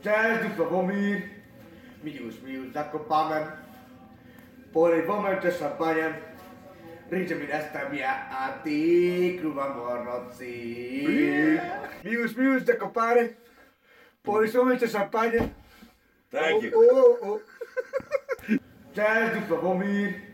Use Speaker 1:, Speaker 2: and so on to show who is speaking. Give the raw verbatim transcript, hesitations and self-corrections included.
Speaker 1: Cześć, tu Sławomir. Miłość, miłość za kopanem. Polewamy też szampaniem. Ryczę mi nasta mia, a ty kruwa mornoci. Miłość, miłość za kopane. Polewamy też szampaniem.
Speaker 2: Thank you.
Speaker 1: O, o, o. Cześć, tu Sławomir.